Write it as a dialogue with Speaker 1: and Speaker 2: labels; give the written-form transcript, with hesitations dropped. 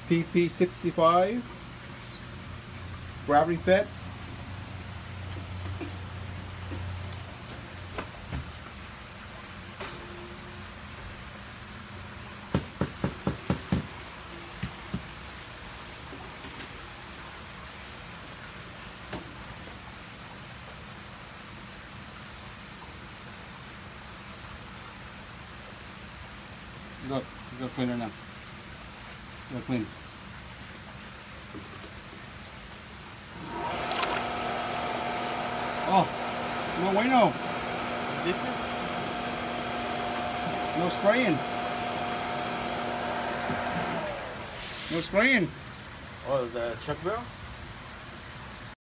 Speaker 1: PP65 gravity fed. Look, you got cleaner now. You got clean. Oh, no bueno. No spraying. No spraying.
Speaker 2: Oh, the check barrel?